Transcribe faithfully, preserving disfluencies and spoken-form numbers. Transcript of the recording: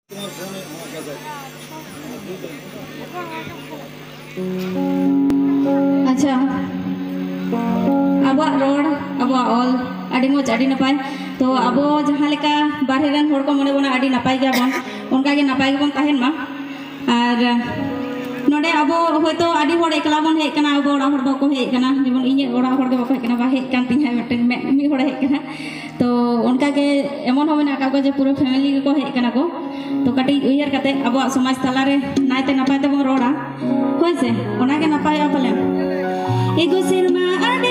अच्छा अब रोड अब ऑल अड़ी मज अड़ी नपाय तो अब जहाँ लेका बाहर रन होड़ को मने बना अड़ी नपाय गया बन उनका के नपाय बन तहन मा और नोडे अब होयतो अड़ी होड़ एकला बन हे कना अब ओड़ा होड़ बको हे कना जेमन इnye ओड़ा होड़ के बको हे कना बा हे कान तिहा मटन मी होड़ हे कना तो उनका के एमन हो मेना का को जे पूरा फैमिली को हे कना को तो कटी उयर कते अब समाज तला रे नायते नपाय ते बन रोड़ा होय से ओना के नपाय पले एगो सिरमा